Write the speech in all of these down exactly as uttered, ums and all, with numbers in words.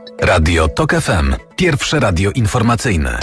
Radio Tok F M. Pierwsze radio informacyjne.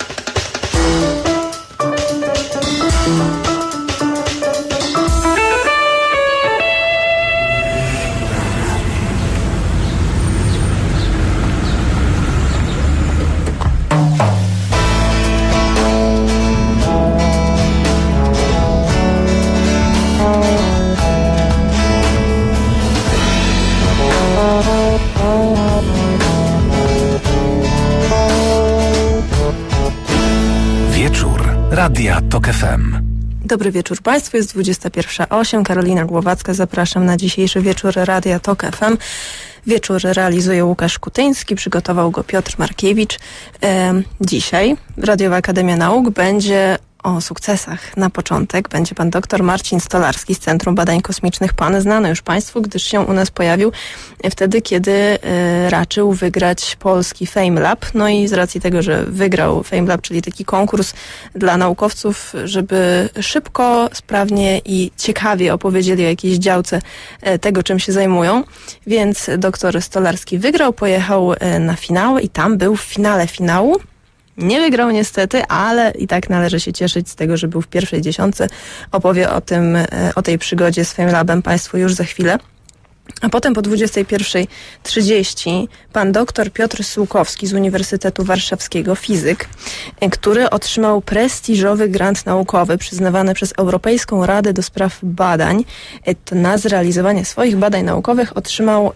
Radia Tok F M. Dobry wieczór Państwu, jest dwudziesta pierwsza osiem. Karolina Głowacka, zapraszam na dzisiejszy wieczór Radia Tok F M. Wieczór realizuje Łukasz Kutyński, przygotował go Piotr Markiewicz. E, dzisiaj Radiowa Akademia Nauk będzie o sukcesach. Na początek będzie pan doktor Marcin Stolarski z Centrum Badań Kosmicznych. Pan znany już Państwu, gdyż się u nas pojawił wtedy, kiedy y, raczył wygrać polski Fame Lab. No i z racji tego, że wygrał Fame Lab, czyli taki konkurs dla naukowców, żeby szybko, sprawnie i ciekawie opowiedzieli o jakiejś działce y, tego, czym się zajmują. Więc doktor Stolarski wygrał, pojechał y, na finały i tam był w finale finału. Nie wygrał niestety, ale i tak należy się cieszyć z tego, że był w pierwszej dziesiątce. Opowie o tym, o tej przygodzie z Fame Labem Państwu już za chwilę. A potem po dwudziestej pierwszej trzydzieści pan doktor Piotr Sułkowski z Uniwersytetu Warszawskiego, fizyk, który otrzymał prestiżowy grant naukowy przyznawany przez Europejską Radę do Spraw Badań. To na zrealizowanie swoich badań naukowych otrzymał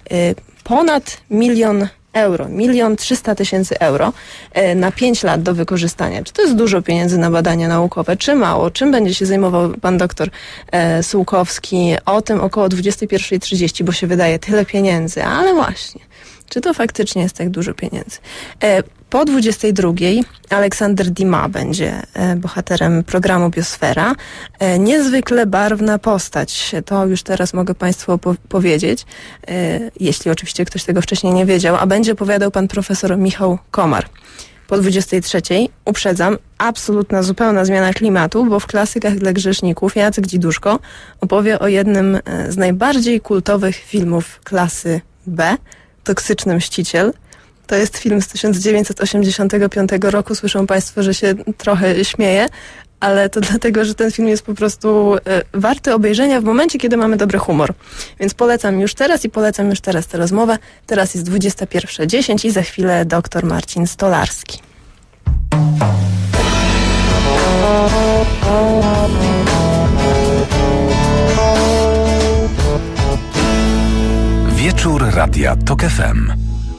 ponad milion euro, milion trzysta tysięcy euro e, na pięć lat do wykorzystania. Czy to jest dużo pieniędzy na badania naukowe, czy mało? Czym będzie się zajmował pan doktor e, Sułkowski? O tym około dwudziestej pierwszej trzydzieści, bo się wydaje tyle pieniędzy, ale właśnie, czy to faktycznie jest tak dużo pieniędzy? E, po dwudziestej drugiej Aleksander Dima będzie e, bohaterem programu Biosfera. E, niezwykle barwna postać, to już teraz mogę Państwu opo- powiedzieć, e, jeśli oczywiście ktoś tego wcześniej nie wiedział, a będzie opowiadał pan profesor Michał Komar. Po dwudziestej trzeciej, uprzedzam, absolutna, zupełna zmiana klimatu, bo w Klasykach dla grzeszników Jacek Dziduszko opowie o jednym z najbardziej kultowych filmów klasy B, Toksyczny Mściciel. To jest film z tysiąc dziewięćset osiemdziesiątego piątego roku. Słyszą Państwo, że się trochę śmieję, ale to dlatego, że ten film jest po prostu y, warty obejrzenia w momencie, kiedy mamy dobry humor. Więc polecam już teraz i polecam już teraz tę rozmowę. Teraz jest dwudziesta pierwsza dziesięć i za chwilę doktor Marcin Stolarski. Wieczór Radia Tok F M.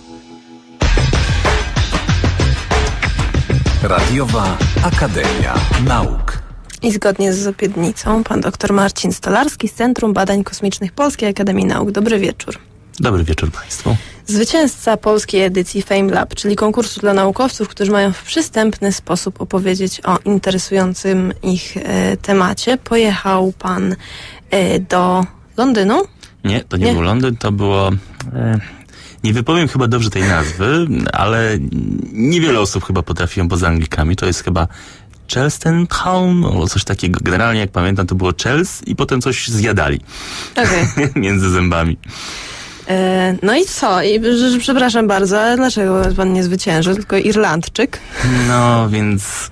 Radiowa Akademia Nauk. I zgodnie z obietnicą pan dr Marcin Stolarski z Centrum Badań Kosmicznych Polskiej Akademii Nauk. Dobry wieczór. Dobry wieczór Państwu. Zwycięzca polskiej edycji Fame Lab, czyli konkursu dla naukowców, którzy mają w przystępny sposób opowiedzieć o interesującym ich e, temacie. Pojechał pan e, do Londynu? Nie, to nie, nie? był Londyn, to było... E... Nie wypowiem chyba dobrze tej nazwy, ale niewiele osób chyba potrafiło poza Anglikami. To jest chyba Cheltenham, albo coś takiego. Generalnie, jak pamiętam, to było Chels i potem coś zjadali. Okay. Między zębami. E, no i co? I, że, przepraszam bardzo, ale dlaczego pan nie zwyciężył, tylko Irlandczyk? No, więc...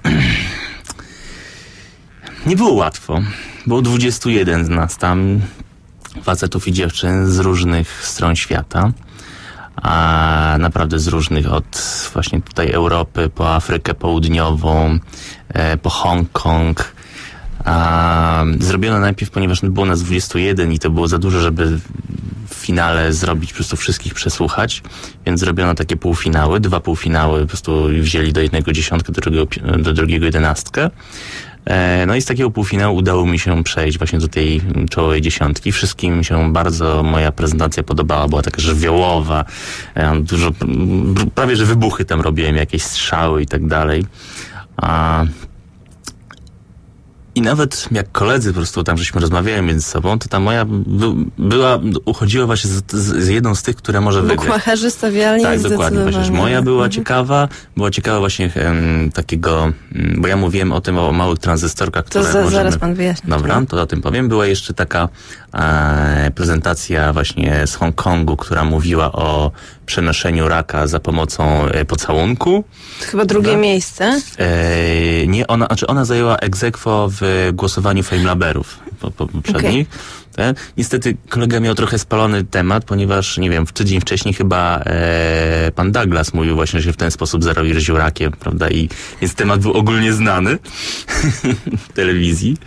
nie było łatwo. Było dwudziestu jeden z nas tam, facetów i dziewczyn z różnych stron świata. A naprawdę z różnych, od właśnie tutaj Europy, po Afrykę Południową, e, po Hongkong. A, zrobiono najpierw, ponieważ było nas dwudziestu jeden i to było za dużo, żeby w finale zrobić, po prostu wszystkich przesłuchać, więc zrobiono takie półfinały, dwa półfinały po prostu wzięli do jednego dziesiątkę, do drugiego, do drugiego jedenastkę. No i z takiego półfinału udało mi się przejść właśnie do tej czołowej dziesiątki. Wszystkim się bardzo moja prezentacja podobała, była taka żywiołowa, dużo, prawie że wybuchy tam robiłem, jakieś strzały i tak dalej. I nawet jak koledzy po prostu tam żeśmy rozmawiali między sobą, to ta moja by, była, uchodziła właśnie z, z, z jedną z tych, która może wygrać. Bukmacherzy stawiali tak, dokładnie. Właśnie, moja była mhm. ciekawa, była ciekawa właśnie um, takiego, um, bo ja mówiłem o tym, o małych tranzystorkach, które to za, możemy... zaraz pan wyjaśni. Dobra, to o tym powiem. Była jeszcze taka e, prezentacja właśnie z Hongkongu, która mówiła o przenoszeniu raka za pomocą e, pocałunku. Chyba drugie Dobra. miejsce. E, nie, ona, znaczy ona zajęła ex aequo w głosowaniu Famelaberów po, po poprzednich. Okay. Niestety kolega miał trochę spalony temat, ponieważ, nie wiem, w tydzień wcześniej chyba e, pan Douglas mówił właśnie, że się w ten sposób zarobił rakiem, prawda? I więc temat był ogólnie znany w telewizji.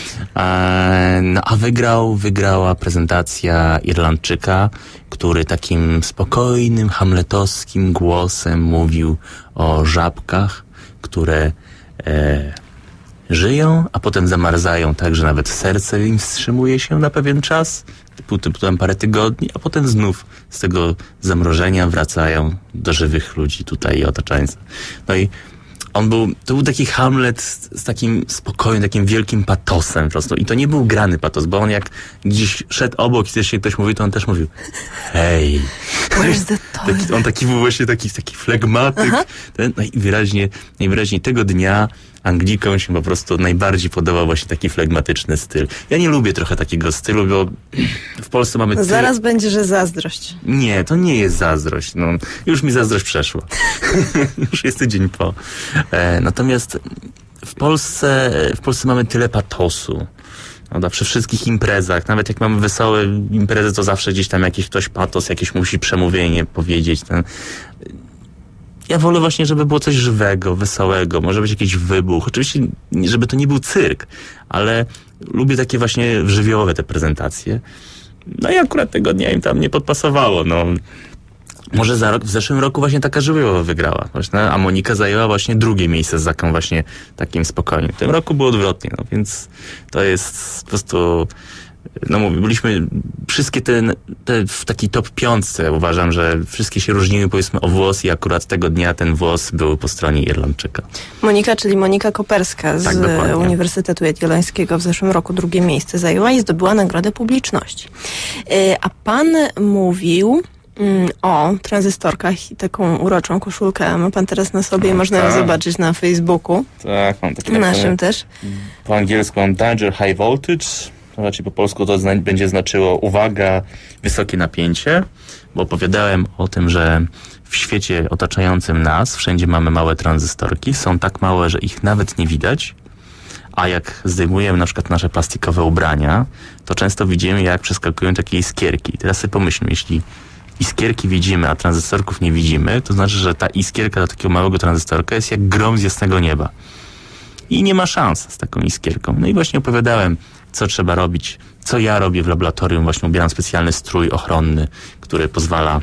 E, no a wygrał, wygrała prezentacja Irlandczyka, który takim spokojnym, hamletowskim głosem mówił o żabkach, które e, żyją, a potem zamarzają tak, że nawet serce im wstrzymuje się na pewien czas, typu, typu tam parę tygodni, a potem znów z tego zamrożenia wracają do żywych ludzi tutaj i otaczających. No i on był, to był taki Hamlet z, z takim spokojnym, takim wielkim patosem po prostu. I to nie był grany patos, bo on jak gdzieś szedł obok i też się ktoś mówił, to on też mówił hej. Where's the taki, on taki był właśnie taki, taki flegmatyk. Ten, no i wyraźnie, najwyraźniej tego dnia Anglikom się po prostu najbardziej podobał właśnie taki flegmatyczny styl. Ja nie lubię trochę takiego stylu, bo w Polsce mamy... Tyle... Zaraz będzie, że zazdrość. Nie, to nie jest zazdrość. No, już mi zazdrość przeszła. Już jest tydzień po. E, natomiast w Polsce, w Polsce mamy tyle patosu. Prawda? Przy wszystkich imprezach, nawet jak mamy wesołe imprezy, to zawsze gdzieś tam jakiś ktoś patos, jakieś musi przemówienie powiedzieć. Ten... Ja wolę właśnie, żeby było coś żywego, wesołego, może być jakiś wybuch. Oczywiście, żeby to nie był cyrk, ale lubię takie właśnie żywiołowe te prezentacje. No i akurat tego dnia im tam nie podpasowało, no. Może za rok, w zeszłym roku właśnie taka żywiołowa wygrała, właśnie, a Monika zajęła właśnie drugie miejsce z taką właśnie takim spokojnym. W tym roku było odwrotnie, no więc to jest po prostu... No mówię, byliśmy wszystkie te, te w takiej top piątce, uważam, że wszystkie się różniły powiedzmy o włos i akurat tego dnia ten włos był po stronie Irlandczyka. Monika, czyli Monika Koperska z tak, Uniwersytetu Jagiellońskiego w zeszłym roku drugie miejsce zajęła i zdobyła nagrodę publiczności. A pan mówił o tranzystorkach i taką uroczą koszulkę ma pan teraz na sobie i można ją zobaczyć na Facebooku. Tak, mam takie naszym też. Po angielsku mam Danger High Voltage. Znaczy po polsku to zna- będzie znaczyło uwaga, wysokie napięcie, bo opowiadałem o tym, że w świecie otaczającym nas wszędzie mamy małe tranzystorki, są tak małe, że ich nawet nie widać, a jak zdejmujemy na przykład nasze plastikowe ubrania, to często widzimy, jak przeskakują takie iskierki. I teraz sobie pomyślmy, jeśli iskierki widzimy, a tranzystorków nie widzimy, to znaczy, że ta iskierka do takiego małego tranzystorka jest jak grom z jasnego nieba. I nie ma szans z taką iskierką. No i właśnie opowiadałem, co trzeba robić, co ja robię w laboratorium. Właśnie ubieram specjalny strój ochronny, który pozwala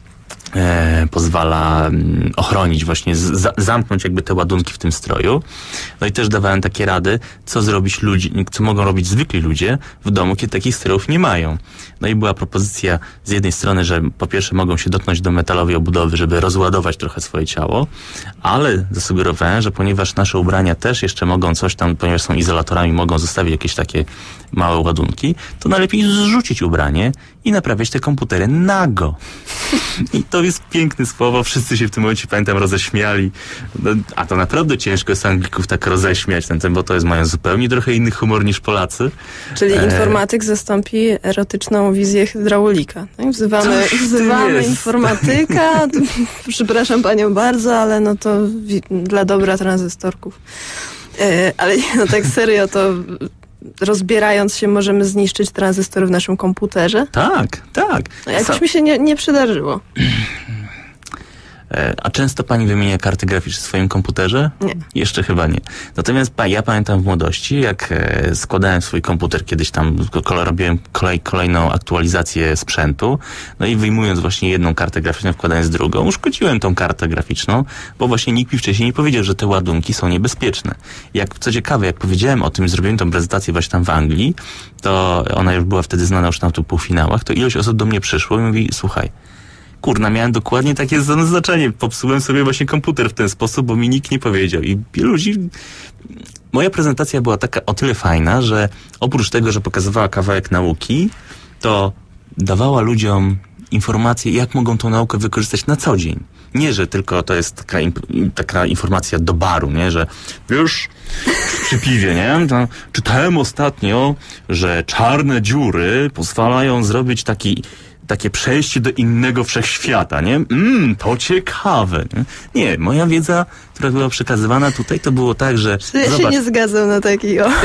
e, pozwala mm, ochronić, właśnie z, zamknąć jakby te ładunki w tym stroju. No i też dawałem takie rady, co zrobić ludzi, co mogą robić zwykli ludzie w domu, kiedy takich strojów nie mają. No i była propozycja z jednej strony, że po pierwsze mogą się dotknąć do metalowej obudowy, żeby rozładować trochę swoje ciało, ale zasugerowałem, że ponieważ nasze ubrania też jeszcze mogą coś tam, ponieważ są izolatorami, mogą zostawić jakieś takie małe ładunki, to najlepiej zrzucić ubranie i naprawiać te komputery nago. I to jest piękne słowo, wszyscy się w tym momencie, pamiętam, roześmiali. No, a to naprawdę ciężko jest Anglików tak roześmiać, ten, ten, bo to jest, mają zupełnie trochę inny humor niż Polacy. Czyli e... informatyk zastąpi erotyczną wizję hydraulika. Tak? Wzywamy, wzywamy informatyka. Przepraszam panią bardzo, ale no to wi- dla dobra tranzystorków. E, ale no tak serio, to rozbierając się możemy zniszczyć tranzystor w naszym komputerze? Tak, tak. No, jakoś mi się nie, nie przydarzyło. A często pani wymienia karty graficzne w swoim komputerze? Nie. Jeszcze chyba nie. Natomiast ja pamiętam w młodości, jak e, składałem swój komputer, kiedyś tam kole, robiłem kolej, kolejną aktualizację sprzętu, no i wyjmując właśnie jedną kartę graficzną, wkładając drugą, uszkodziłem tą kartę graficzną, bo właśnie nikt mi wcześniej nie powiedział, że te ładunki są niebezpieczne. Jak, co ciekawe, jak powiedziałem o tym, zrobiłem tą prezentację właśnie tam w Anglii, to ona już była wtedy znana już na tu półfinałach, to ilość osób do mnie przyszło i mówi, słuchaj, kurna, miałem dokładnie takie zaznaczenie. Popsułem sobie właśnie komputer w ten sposób, bo mi nikt nie powiedział. I ludzi moja prezentacja była taka o tyle fajna, że oprócz tego, że pokazywała kawałek nauki, to dawała ludziom informacje, jak mogą tą naukę wykorzystać na co dzień. Nie, że tylko to jest taka, taka informacja do baru, nie, że wiesz, przy piwie, nie, to czytałem ostatnio, że czarne dziury pozwalają zrobić taki, takie przejście do innego wszechświata, nie? Mmm, to ciekawe. Nie? nie, moja wiedza, która była przekazywana tutaj, to było tak, że... Ja zobacz, się nie zgadzam na taki o.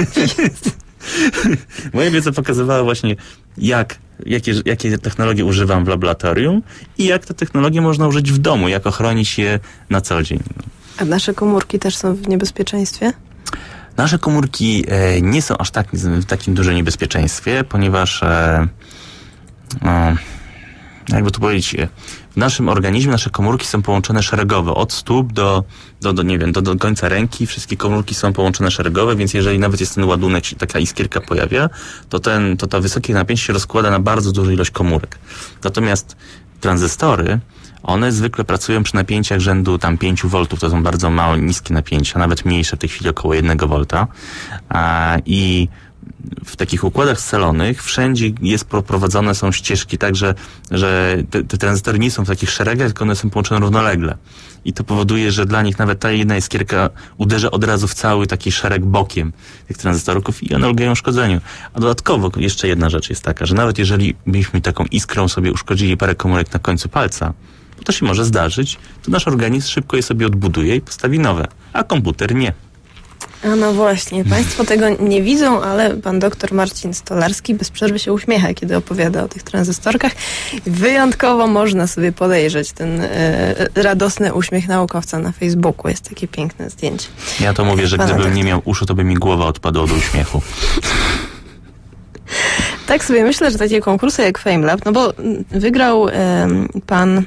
Moja wiedza pokazywała właśnie, jak, jakie, jakie technologie używam w laboratorium i jak te technologie można użyć w domu, jak ochronić je na co dzień. A nasze komórki też są w niebezpieczeństwie? Nasze komórki e, nie są aż tak w takim dużym niebezpieczeństwie, ponieważ e, no, jakby to powiedzieć, w naszym organizmie nasze komórki są połączone szeregowo, od stóp do, do, do nie wiem, do, do końca ręki, wszystkie komórki są połączone szeregowo, więc jeżeli nawet jest ten ładunek, się taka iskierka pojawia, to ten, to to wysokie napięcie się rozkłada na bardzo dużą ilość komórek. Natomiast tranzystory, one zwykle pracują przy napięciach rzędu tam pięć woltów, to są bardzo małe, niskie napięcia, nawet mniejsze w tej chwili około jednego wolta. A, i w takich układach scalonych wszędzie jest prowadzone są ścieżki, tak, że, że te, te tranzystory nie są w takich szeregach, tylko one są połączone równolegle. I to powoduje, że dla nich nawet ta jedna iskierka uderza od razu w cały taki szereg bokiem tych tranzystorów i one ulegają uszkodzeniu. A dodatkowo jeszcze jedna rzecz jest taka, że nawet jeżeli byśmy taką iskrą sobie uszkodzili parę komórek na końcu palca, bo to się może zdarzyć, to nasz organizm szybko je sobie odbuduje i postawi nowe, a komputer nie. A no właśnie, Państwo tego nie widzą, ale pan doktor Marcin Stolarski bez przerwy się uśmiecha, kiedy opowiada o tych tranzystorkach. Wyjątkowo można sobie podejrzeć ten e, radosny uśmiech naukowca na Facebooku. Jest takie piękne zdjęcie. Ja to mówię, że Pana gdybym doktor. nie miał uszu, to by mi głowa odpadła do uśmiechu. Tak sobie myślę, że takie konkursy jak FameLab, no bo wygrał e, pan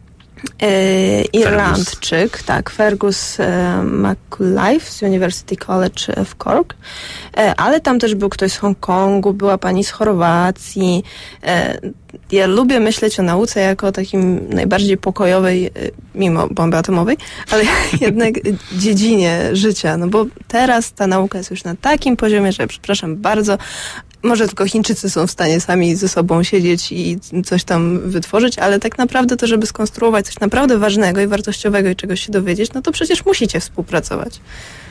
E, Irlandczyk, Fergus. tak, Fergus e, McLeish z University College w Cork, e, ale tam też był ktoś z Hongkongu, była pani z Chorwacji. E, ja lubię myśleć o nauce jako o takim najbardziej pokojowej, e, mimo bomby atomowej, ale jednak dziedzinie życia, no bo teraz ta nauka jest już na takim poziomie, że przepraszam bardzo, może tylko Chińczycy są w stanie sami ze sobą siedzieć i coś tam wytworzyć, ale tak naprawdę to, żeby skonstruować coś naprawdę ważnego i wartościowego i czegoś się dowiedzieć, no to przecież musicie współpracować.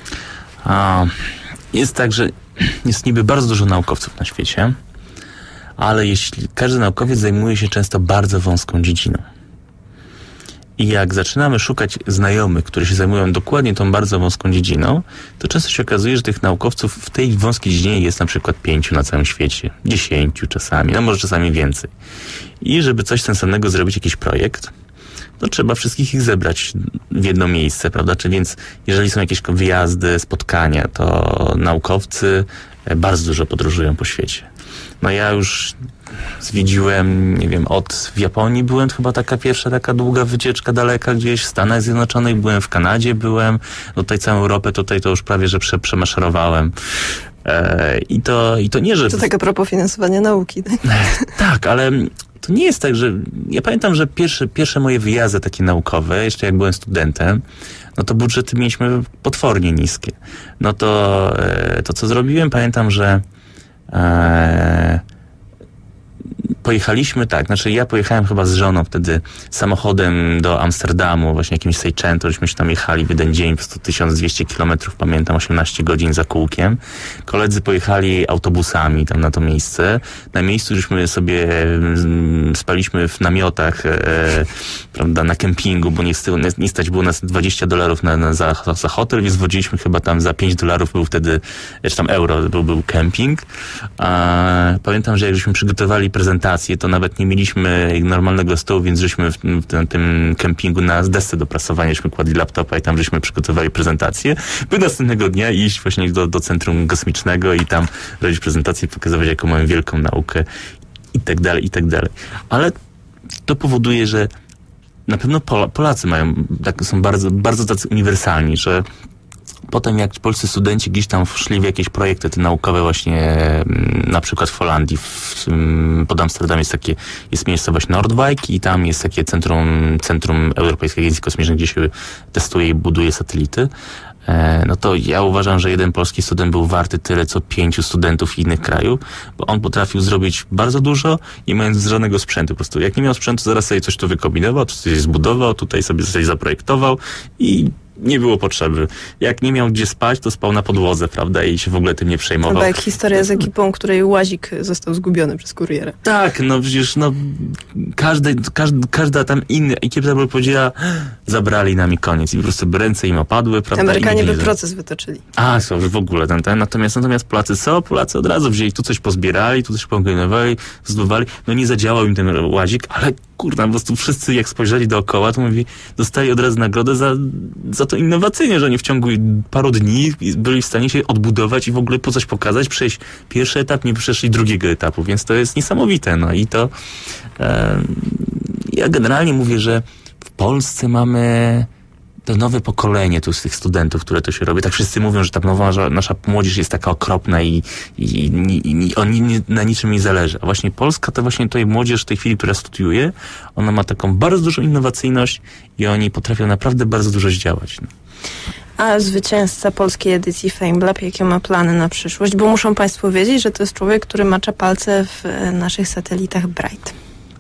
A, jest tak, że jest niby bardzo dużo naukowców na świecie, ale jeśli każdy naukowiec zajmuje się często bardzo wąską dziedziną. I jak zaczynamy szukać znajomych, którzy się zajmują dokładnie tą bardzo wąską dziedziną, to często się okazuje, że tych naukowców w tej wąskiej dziedzinie jest na przykład pięciu na całym świecie, dziesięciu czasami, no może czasami więcej. I żeby coś sensownego zrobić, jakiś projekt, to trzeba wszystkich ich zebrać w jedno miejsce, prawda? Czy więc jeżeli są jakieś wyjazdy, spotkania, to naukowcy bardzo dużo podróżują po świecie. No ja już zwiedziłem, nie wiem, od w Japonii byłem, chyba taka pierwsza taka długa wycieczka daleka gdzieś w Stanach Zjednoczonych, byłem w Kanadzie, byłem, no tutaj całą Europę, tutaj to już prawie, że prze, przemaszerowałem. E, i, to, I to nie, że... To tak a propos finansowania nauki. Tak? Tak, ale to nie jest tak, że... Ja pamiętam, że pierwsze, pierwsze moje wyjazdy takie naukowe, jeszcze jak byłem studentem, no to budżety mieliśmy potwornie niskie. No to, e, to co zrobiłem, pamiętam, że e, pojechaliśmy, tak, znaczy ja pojechałem chyba z żoną wtedy samochodem do Amsterdamu, właśnie jakimś Seicento, żeśmy się tam jechali w jeden dzień, po prostu tysiąc dwieście kilometrów, pamiętam, osiemnaście godzin za kółkiem. Koledzy pojechali autobusami tam na to miejsce. Na miejscu żeśmy sobie mm, spaliśmy w namiotach, e, prawda, na kempingu, bo nie, nie stać było nas dwadzieścia dolarów na, na, za, za hotel, więc zwodziliśmy chyba tam za pięć dolarów, był wtedy, czy tam euro, był, był kemping. A, pamiętam, że jak żeśmy przygotowali prezentację, to nawet nie mieliśmy normalnego stołu, więc żeśmy w, w tym, tym kempingu na desce do prasowania, żeśmy kładli laptopa i tam żeśmy przygotowali prezentację, by następnego dnia iść właśnie do, do centrum kosmicznego i tam robić prezentację, pokazywać jaką mamy wielką naukę i tak dalej, i tak dalej. Ale to powoduje, że na pewno Polacy mają, tak, są bardzo, bardzo tacy uniwersalni, że potem jak polscy studenci gdzieś tam szli w jakieś projekty te naukowe właśnie, na przykład w Holandii, w, pod Amsterdamie jest takie, jest miejscowość Noordwijk i tam jest takie centrum, centrum Europejskiej Agencji Kosmicznej, gdzie się testuje i buduje satelity. no to ja uważam, że jeden polski student był warty tyle, co pięciu studentów innych krajów, bo on potrafił zrobić bardzo dużo, nie mając żadnego sprzętu. Po prostu jak nie miał sprzętu, zaraz sobie coś tu wykombinował, tu coś zbudował, tutaj sobie coś zaprojektował i nie było potrzeby. Jak nie miał gdzie spać, to spał na podłodze, prawda, i się w ogóle tym nie przejmował. Chyba jak historia z ekipą, której łazik został zgubiony przez kuriera. Tak, no przecież no każdy, każdy, każda tam inna ekipa by powiedziała, zabrali nami koniec i po prostu by ręce im opadły, prawda. Amerykanie by nie proces wytoczyli. A, są w ogóle ten, ten. Natomiast, natomiast Polacy co? Polacy od razu wzięli, tu coś pozbierali, tu coś pokombinowali, zdobywali. No nie zadziałał im ten łazik, ale kurna, po prostu wszyscy jak spojrzeli dookoła, to mówi, dostali od razu nagrodę za, za to innowacyjnie, że oni w ciągu paru dni byli w stanie się odbudować i w ogóle po coś pokazać, przejść pierwszy etap, nie przeszli drugiego etapu, więc to jest niesamowite. No i to e, ja generalnie mówię, że w Polsce mamy to nowe pokolenie tu z tych studentów, które to się robi. Tak wszyscy mówią, że ta nowa, że nasza młodzież jest taka okropna i, i, i, i on nie, na niczym nie zależy. A właśnie Polska, to właśnie tutaj młodzież w tej chwili, która studiuje, ona ma taką bardzo dużą innowacyjność i oni potrafią naprawdę bardzo dużo zdziałać. No. A zwycięzca polskiej edycji FameLab, jakie ma plany na przyszłość? Bo muszą Państwo wiedzieć, że to jest człowiek, który macza palce w naszych satelitach Bright.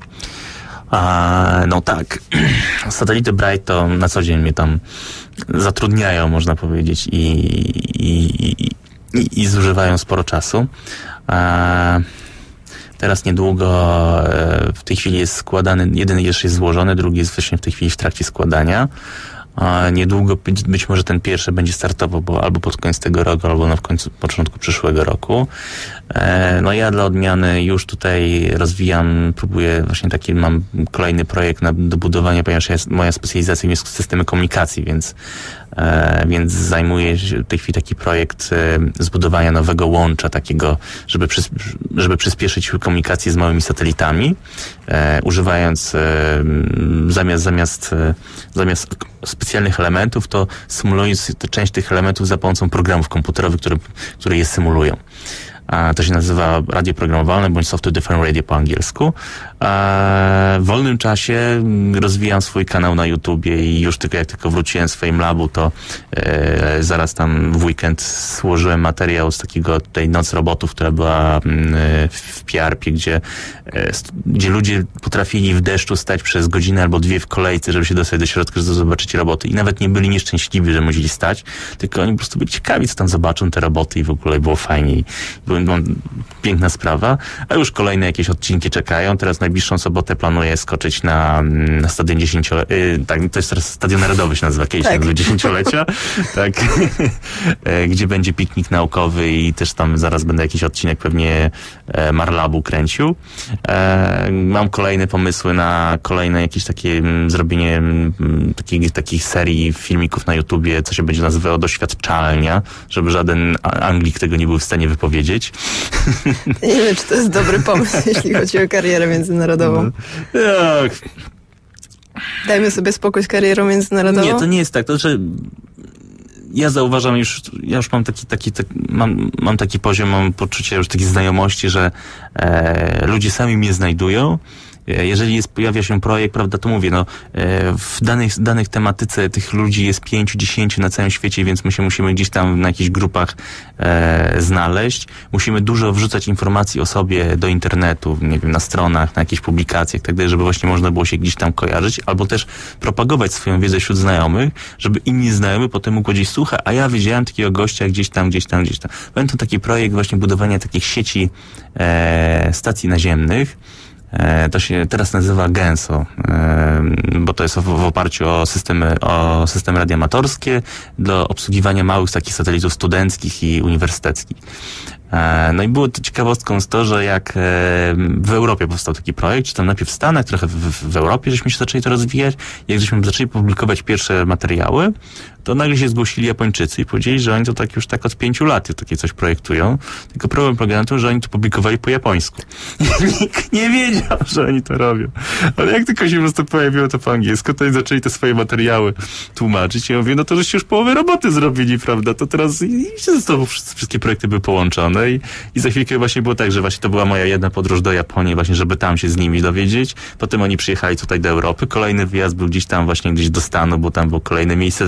A, no tak. Satelity Bright to na co dzień mnie tam zatrudniają, można powiedzieć, i, i, i, i, i zużywają sporo czasu. A, teraz niedługo e, w tej chwili jest składany, jeden jeszcze jest złożony, drugi jest właśnie w tej chwili w trakcie składania. A niedługo być, być może ten pierwszy będzie startował, bo albo pod koniec tego roku, albo na w końcu, początku przyszłego roku. E, no ja dla odmiany już tutaj rozwijam, próbuję właśnie taki, mam kolejny projekt na, do budowania, ponieważ ja, moja specjalizacja jest systemy komunikacji, więc e, więc zajmuję się w tej chwili taki projekt e, zbudowania nowego łącza takiego, żeby, przys, żeby przyspieszyć komunikację z małymi satelitami, e, używając e, zamiast, zamiast, e, zamiast specjalnych elementów, to symulując część tych elementów za pomocą programów komputerowych, które, które je symulują. A to się nazywa radio programowalne bądź software defined radio po angielsku. A w wolnym czasie rozwijam swój kanał na YouTubie i już tylko jak tylko wróciłem z FameLabu, to e, zaraz tam w weekend złożyłem materiał z takiego tej Noc Robotów, która była e, w P R P, gdzie, e, gdzie ludzie potrafili w deszczu stać przez godzinę albo dwie w kolejce, żeby się dostać do środka, żeby zobaczyć roboty. I nawet nie byli nieszczęśliwi, że musieli stać, tylko oni po prostu byli ciekawi, co tam zobaczą te roboty i w ogóle było fajnie. I było, no, piękna sprawa. A już kolejne jakieś odcinki czekają. Teraz najbliższą sobotę planuję skoczyć na, na stadion dziesięciolecia. Yy, tak, to jest teraz Stadion Narodowy się nazywa, kiedyś tak. dziesięciolecia. Tak. e, gdzie będzie piknik naukowy i też tam zaraz będę jakiś odcinek pewnie e, Marlabu kręcił. E, mam kolejne pomysły na kolejne jakieś takie m, zrobienie m, takich, takich serii filmików na YouTubie, co się będzie nazywało Doświadczalnia, żeby żaden Anglik tego nie był w stanie wypowiedzieć. Nie wiem, czy to jest dobry pomysł, jeśli chodzi o karierę międzynarodową. No, jak? Dajmy sobie spokój z karierą międzynarodową? Nie, to nie jest tak. To znaczy, ja zauważam już, ja już mam taki, taki, taki mam, mam taki poziom, mam poczucie już takiej znajomości, że e, ludzie sami mnie znajdują. Jeżeli jest, pojawia się projekt, prawda, to mówię, no, w danych, danych tematyce tych ludzi jest pięciu, dziesięciu na całym świecie, więc my się musimy gdzieś tam na jakichś grupach e, znaleźć. Musimy dużo wrzucać informacji o sobie do internetu, nie wiem, na stronach, na jakichś publikacjach, tak dalej, żeby właśnie można było się gdzieś tam kojarzyć, albo też propagować swoją wiedzę wśród znajomych, żeby inni znajomy potem mógł powiedzieć, słuchaj, a ja wiedziałem takiego gościa gdzieś tam, gdzieś tam, gdzieś tam. Pamiętam taki projekt właśnie budowania takich sieci e, stacji naziemnych. To się teraz nazywa GENSO, bo to jest w, w oparciu o systemy, o systemy radioamatorskie do obsługiwania małych takich satelitów studenckich i uniwersyteckich. No i było to ciekawostką z to, że jak w Europie powstał taki projekt, czy tam najpierw w Stanach, trochę w, w Europie, żeśmy się zaczęli to rozwijać, jak żeśmy zaczęli publikować pierwsze materiały, to nagle się zgłosili Japończycy i powiedzieli, że oni to tak już tak od pięciu lat takie coś projektują, tylko problem polega na tym, że oni to publikowali po japońsku. Nikt nie wiedział, że oni to robią. Ale jak tylko się po prostu pojawiło to po angielsku, to oni zaczęli te swoje materiały tłumaczyć i ja mówię, no to żeście już połowę roboty zrobili, prawda, to teraz i się to wszystkie projekty były połączone. I, I za chwilkę właśnie było tak, że właśnie to była moja jedna podróż do Japonii, właśnie żeby tam się z nimi dowiedzieć. Potem oni przyjechali tutaj do Europy. Kolejny wyjazd był gdzieś tam właśnie gdzieś do Stanu, bo tam było kolejne miejsce, takie centrum,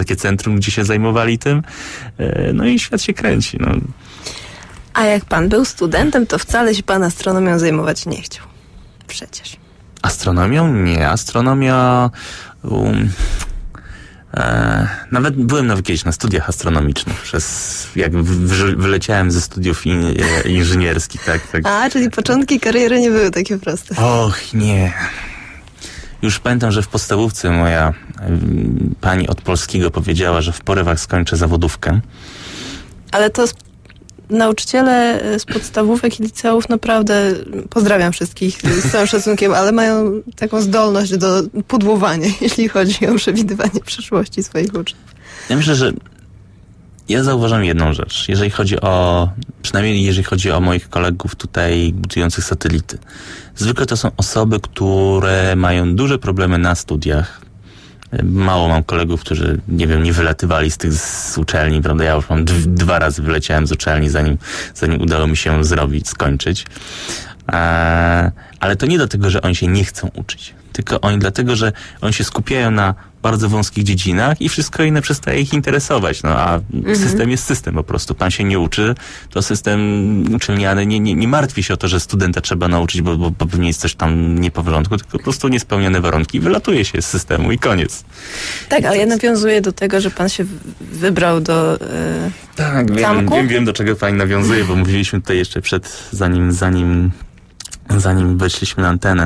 centrum, gdzie się zajmowali tym. No i świat się kręci. No. A jak pan był studentem, to wcale się pan astronomią zajmować nie chciał. Przecież. Astronomią? Nie. Astronomia... Um, e, nawet byłem nawet kiedyś na studiach astronomicznych. Przez, jak wy, wyleciałem ze studiów in, e, inżynierskich. Tak, tak. A, czyli początki kariery nie były takie proste. Och, nie. Już pamiętam, że w podstawówce moja y, pani od polskiego powiedziała, że w porywach skończę zawodówkę. Ale to z, nauczyciele z podstawówek i liceów naprawdę, pozdrawiam wszystkich z całym szacunkiem, ale mają taką zdolność do pudłowania, jeśli chodzi o przewidywanie przyszłości swoich uczniów. Ja myślę, że ja zauważam jedną rzecz. Jeżeli chodzi o, przynajmniej jeżeli chodzi o moich kolegów tutaj budujących satelity. Zwykle to są osoby, które mają duże problemy na studiach. Mało mam kolegów, którzy, nie wiem, nie wylatywali z tych z uczelni, prawda? Ja już mam d- dwa razy wyleciałem z uczelni, zanim, zanim udało mi się zrobić, skończyć. Eee, ale to nie dlatego, że oni się nie chcą uczyć. Tylko oni dlatego, że oni się skupiają na bardzo wąskich dziedzinach i wszystko inne przestaje ich interesować. No a mhm. system jest system po prostu. Pan się nie uczy, to system uczelniany nie, nie, nie martwi się o to, że studenta trzeba nauczyć, bo, bo, bo pewnie jest coś tam nie po porządku, tylko po prostu niespełnione warunki. Wylatuje się z systemu i koniec. Tak, ale ja nawiązuję do tego, że pan się wybrał do yy, Tak, wiem, wiem, wiem, do czego pani nawiązuje, bo mówiliśmy tutaj jeszcze przed, zanim, zanim, zanim weszliśmy na antenę.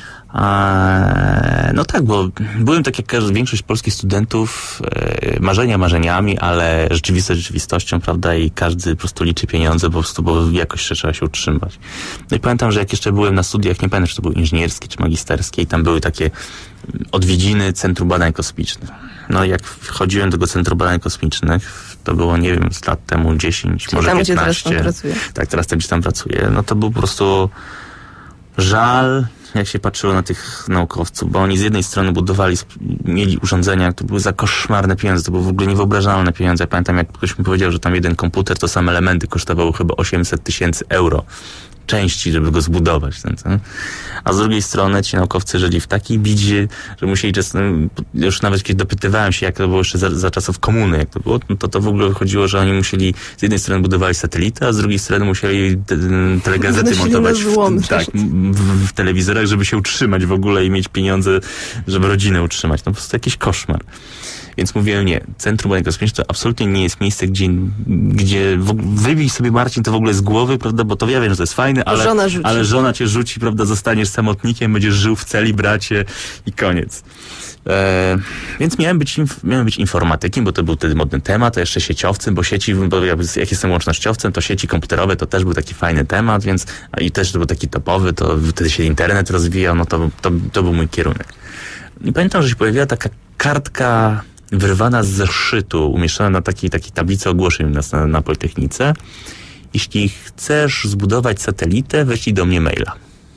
A, no tak, bo byłem tak jak każdy, większość polskich studentów, e, marzenia marzeniami, ale rzeczywistość rzeczywistością, prawda, i każdy po prostu liczy pieniądze, po prostu, bo jakoś trzeba się utrzymać. No i pamiętam, że jak jeszcze byłem na studiach, nie pamiętam, czy to były inżynierskie, czy magisterskie, i tam były takie odwiedziny Centrum Badań Kosmicznych. No jak wchodziłem do tego Centrum Badań Kosmicznych, to było, nie wiem, z lat temu dziesięć, czyli może tam, piętnaście. Gdzie teraz pan pracuje. Tak, teraz tam, gdzie tam pracuję. No to był po prostu żal, jak się patrzyło na tych naukowców, bo oni z jednej strony budowali, mieli urządzenia, które były za koszmarne pieniądze, to były w ogóle niewyobrażalne pieniądze. Ja pamiętam, jak ktoś mi powiedział, że tam jeden komputer, to same elementy kosztowały chyba osiemset tysięcy euro. Części, żeby go zbudować. Ten, ten. A z drugiej strony ci naukowcy żyli w takiej bidzie, że musieli czasem, już nawet kiedy dopytywałem się, jak to było jeszcze za, za czasów komuny, jak to było, no to to w ogóle chodziło, że oni musieli, z jednej strony budowali satelity, a z drugiej strony musieli te, telegazety montować w, tak, w, w telewizorach, żeby się utrzymać w ogóle i mieć pieniądze, żeby rodzinę utrzymać. No po prostu jakiś koszmar. Więc mówiłem, nie, Centrum Badań Kosmicznych to absolutnie nie jest miejsce, gdzie, gdzie wybij sobie, Marcin, to w ogóle z głowy, prawda, bo to ja wiem, że to jest fajne, ale żona, ale żona cię rzuci, prawda, zostaniesz samotnikiem, będziesz żył w celi, bracie i koniec. E, więc miałem być, miałem być informatykiem, bo to był wtedy modny temat, a jeszcze sieciowcem, bo sieci, bo jak jestem łącznościowcem, to sieci komputerowe to też był taki fajny temat, więc i też to był taki topowy, to wtedy się internet rozwijał, no to, to, to był mój kierunek. I pamiętam, że się pojawiła taka kartka wyrwana z zeszytu, umieszczona na takiej, takiej tablicy ogłoszeń na, na Politechnice. Jeśli chcesz zbudować satelitę, weźlij do mnie maila.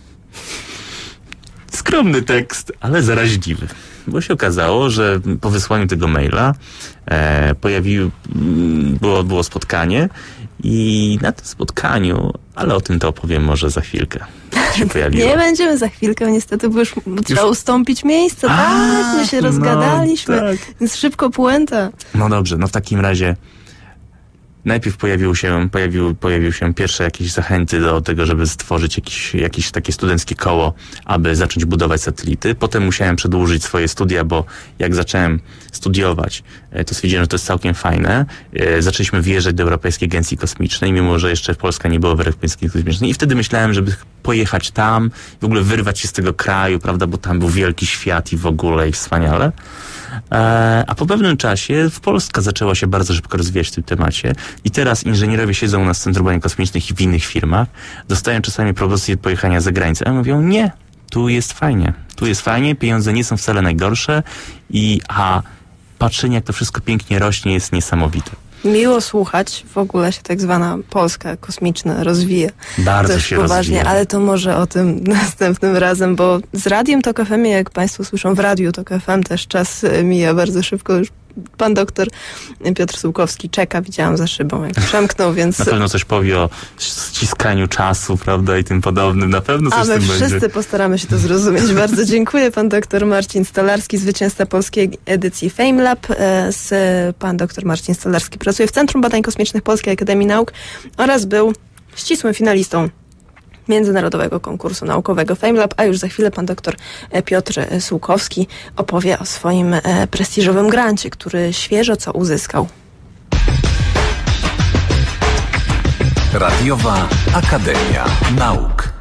Skromny tekst, ale zaraźliwy. Bo się okazało, że po wysłaniu tego maila e, pojawił, było, było spotkanie i na tym spotkaniu, ale o tym to opowiem może za chwilkę. Się pojawiło. Nie będziemy za chwilkę, niestety, bo już trzeba już... ustąpić miejsce. A, tak, my się no, rozgadaliśmy, tak. Więc szybko puenta. No dobrze, no w takim razie najpierw pojawił się, pojawił, pojawił się pierwsze jakieś zachęty do tego, żeby stworzyć jakieś, jakieś takie studenckie koło, aby zacząć budować satelity. Potem musiałem przedłużyć swoje studia, bo jak zacząłem studiować, to stwierdziłem, że to jest całkiem fajne. Zaczęliśmy wjeżdżać do Europejskiej Agencji Kosmicznej, mimo że jeszcze Polska nie była w Europejskiej Kosmicznej. I wtedy myślałem, żeby pojechać tam, w ogóle wyrwać się z tego kraju, prawda, bo tam był wielki świat i w ogóle i wspaniale. A po pewnym czasie w Polska zaczęła się bardzo szybko rozwijać w tym temacie i teraz inżynierowie siedzą na Centrum Badań Kosmicznych i w innych firmach, dostają czasami propozycje pojechania za granicę, a mówią, nie, tu jest fajnie, tu jest fajnie, pieniądze nie są wcale najgorsze i a patrzenie, jak to wszystko pięknie rośnie, jest niesamowite. Miło słuchać, w ogóle się tak zwana Polska kosmiczna rozwija. Bardzo się poważnie, rozwija. Ale to może o tym następnym razem, bo z Radiem Tok F M, jak Państwo słyszą, w Radiu Tok F M też czas mija bardzo szybko, już pan doktor Piotr Sułkowski czeka, widziałam za szybą, jak przemknął, więc... Na pewno coś powie o ściskaniu czasu, prawda, i tym podobnym. Na pewno coś A my z tym wszyscy będzie. postaramy się to zrozumieć. Bardzo dziękuję. Pan doktor Marcin Stolarski, zwycięzca polskiej edycji FameLab. Z pan doktor Marcin Stolarski pracuje w Centrum Badań Kosmicznych Polskiej Akademii Nauk oraz był ścisłym finalistą międzynarodowego konkursu naukowego FameLab, a już za chwilę pan doktor Piotr Sułkowski opowie o swoim prestiżowym grancie, który świeżo co uzyskał. Radiowa Akademia Nauk.